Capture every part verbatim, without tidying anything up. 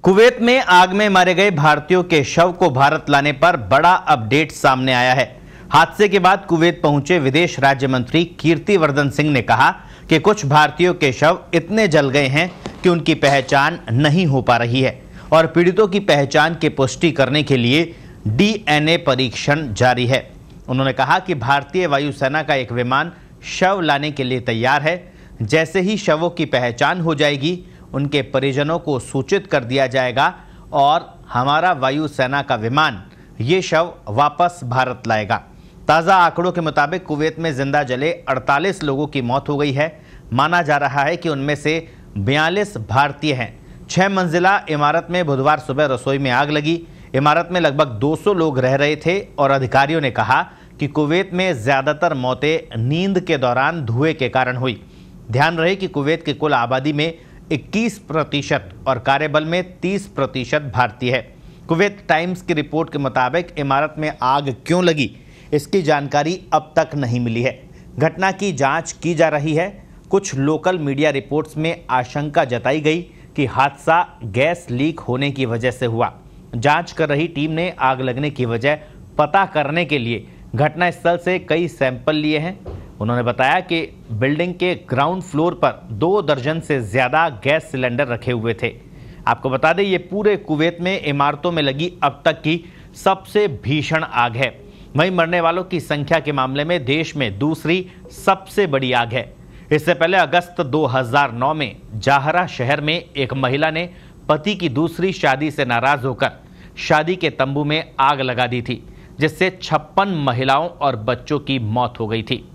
Kuwait में आग में मारे गए भारतीयों के शव को भारत लाने पर बड़ा अपडेट सामने आया है। हादसे के बाद कुवैत पहुंचे विदेश राज्य मंत्री कीर्तिवर्धन सिंह ने कहा कि कुछ भारतीयों के शव इतने जल गए हैं कि उनकी पहचान नहीं हो पा रही है और पीड़ितों की पहचान की पुष्टि करने के लिए डीएनए परीक्षण जारी है। उन्होंने कहा कि भारतीय वायुसेना का एक विमान शव लाने के लिए तैयार है। जैसे ही शवों की पहचान हो जाएगी, उनके परिजनों को सूचित कर दिया जाएगा और हमारा वायुसेना का विमान ये शव वापस भारत लाएगा। ताज़ा आंकड़ों के मुताबिक कुवैत में जिंदा जले अड़तालीस लोगों की मौत हो गई है। माना जा रहा है कि उनमें से बयालीस भारतीय हैं। छह मंजिला इमारत में बुधवार सुबह रसोई में आग लगी। इमारत में लगभग दो सौ लोग रह रहे थे और अधिकारियों ने कहा कि कुवैत में ज्यादातर मौतें नींद के दौरान धुएं के कारण हुई। ध्यान रहे कि कुवैत की कुल आबादी में इक्कीस प्रतिशत और कार्यबल में तीस प्रतिशत भारतीय है। कुवैत टाइम्स की रिपोर्ट के मुताबिक इमारत में आग क्यों लगी, इसकी जानकारी अब तक नहीं मिली है। घटना की जांच की जा रही है। कुछ लोकल मीडिया रिपोर्ट्स में आशंका जताई गई कि हादसा गैस लीक होने की वजह से हुआ। जांच कर रही टीम ने आग लगने की वजह पता करने के लिए घटनास्थल से कई सैंपल लिए हैं। उन्होंने बताया कि बिल्डिंग के ग्राउंड फ्लोर पर दो दर्जन से ज्यादा गैस सिलेंडर रखे हुए थे। आपको बता दें, ये पूरे कुवैत में इमारतों में लगी अब तक की सबसे भीषण आग है। वहीं मरने वालों की संख्या के मामले में देश में दूसरी सबसे बड़ी आग है। इससे पहले अगस्त दो हज़ार नौ में जाहरा शहर में एक महिला ने पति की दूसरी शादी से नाराज होकर शादी के तंबू में आग लगा दी थी, जिससे छप्पन महिलाओं और बच्चों की मौत हो गई थी।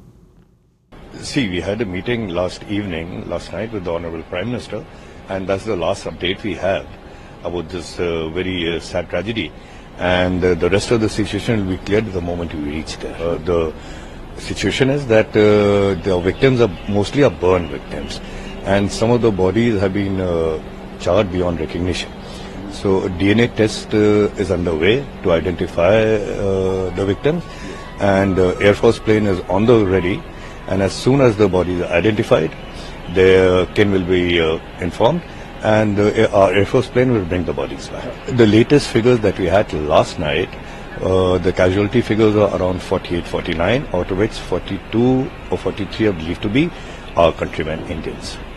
See, we had a meeting last evening, last night with the Honorable Prime Minister, and that's the last update we have about this uh, very uh, sad tragedy. And uh, the rest of the situation will be cleared the moment we reach there. Uh, the situation is that uh, the victims are mostly are burn victims, and some of the bodies have been uh, charred beyond recognition. So a D N A test uh, is underway to identify uh, the victims, and the uh, Air Force plane is on the ready. And as soon as the bodies are identified, their kin will be uh, informed, and uh, our Air Force plane will bring the bodies back. The latest figures that we had last night, uh, the casualty figures are around forty-eight, forty-nine, out of which forty-two or forty-three are believed to be our countrymen Indians.